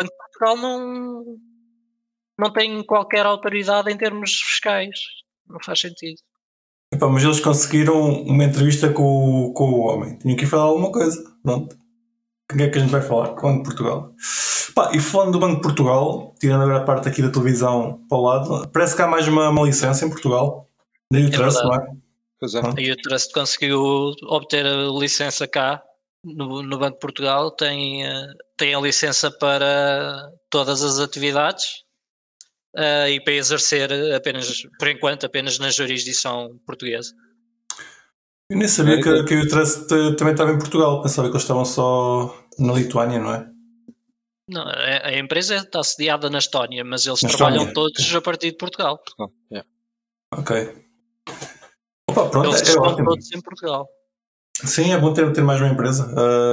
não tem qualquer autoridade em termos fiscais. Não faz sentido. Epá, mas eles conseguiram uma entrevista com o homem. Tinham que ir falar alguma coisa. Pronto. O que é que a gente vai falar? Com o Banco de Portugal. Pá, e falando do Banco de Portugal, tirando agora a parte aqui da televisão para o lado, parece que há mais uma licença em Portugal. Da U-Trust, não é? Pois é. A U-Trust conseguiu obter a licença cá no Banco de Portugal. Tem a licença para todas as atividades. E para exercer apenas, por enquanto, apenas na jurisdição portuguesa. Eu nem sabia que a U-Trust também estava em Portugal. Pensava que eles estavam só na Lituânia, não é? Não, a empresa está sediada na Estónia, mas eles trabalham todos a partir de Portugal. Ok. Opa, pronto, eles estão todos em Portugal. Sim, é bom ter mais uma empresa.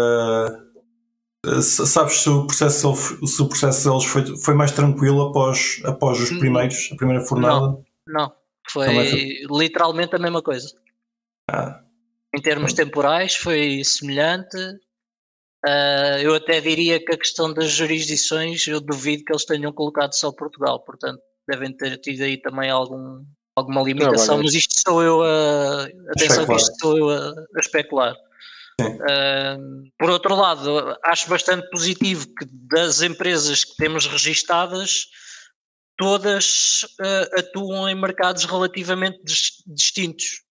Sabes se o processo deles foi mais tranquilo após os primeiros, a primeira fornada? Não. Foi literalmente a mesma coisa. Em termos temporais foi semelhante. Eu até diria que a questão das jurisdições, eu duvido que eles tenham colocado só Portugal, portanto devem ter tido aí também alguma limitação, mas isto sou eu atenção que isto sou eu a especular. Por outro lado, acho bastante positivo que das empresas que temos registadas, todas atuam em mercados relativamente distintos.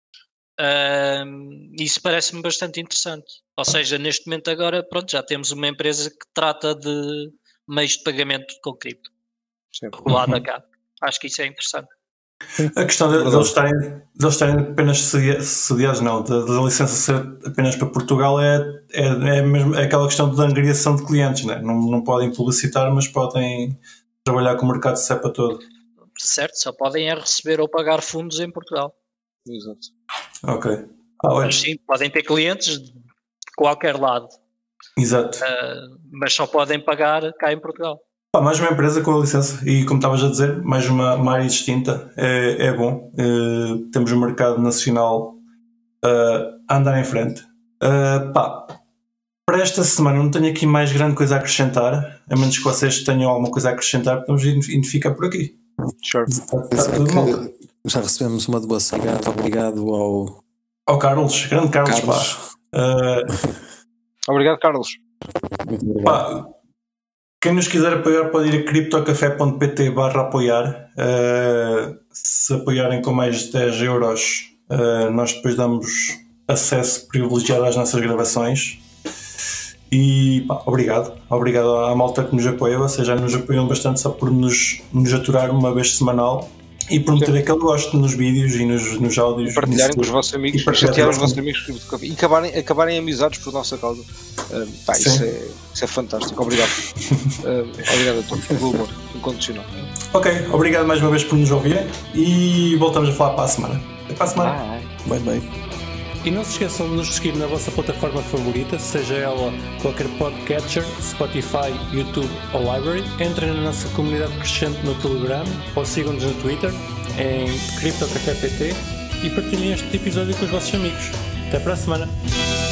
Isso parece-me bastante interessante. Ou seja, neste momento agora, pronto, já temos uma empresa que trata de meios de pagamento com cripto, regulada cá. Acho que isso é interessante. A questão de eles estarem apenas sediados, não, da licença ser apenas para Portugal é mesmo aquela questão de angariação de clientes, né? Não podem publicitar, mas podem trabalhar com o mercado CEPA todo. Certo, só podem receber ou pagar fundos em Portugal. Exato. Ok. Mas sim, podem ter clientes de qualquer lado. Exato. Mas só podem pagar cá em Portugal. Mais uma empresa com a licença e, como estavas a dizer, mais uma área distinta é bom. Temos o mercado nacional a andar em frente. Para esta semana não tenho aqui mais grande coisa a acrescentar, a menos que vocês tenham alguma coisa a acrescentar, podemos identificar por aqui. Sure. Já recebemos uma doação. Obrigado ao Carlos, grande Carlos. Obrigado, Carlos. Muito obrigado. Quem nos quiser apoiar pode ir a criptocafé.pt/apoiar. Se apoiarem com mais de 10 euros, nós depois damos acesso privilegiado às nossas gravações. E obrigado à malta que nos apoia. Vocês já nos apoiam bastante só por nos aturar uma vez semanal e por meter aquele gosto nos vídeos e nos áudios. E partilharem com os vossos amigos, chatear os vossos amigos e acabarem amizados por nossa causa. Isso é fantástico. Obrigado. Obrigado a todos pelo humor incondicional. Ok, obrigado mais uma vez por nos ouvirem e voltamos a falar para a semana. Até para a semana. Bye. E não se esqueçam de nos seguir na vossa plataforma favorita, seja ela qualquer podcatcher, Spotify, YouTube ou Library. Entrem na nossa comunidade crescente no Telegram ou sigam-nos no Twitter em CryptoCafé PT e partilhem este episódio com os vossos amigos. Até para a semana!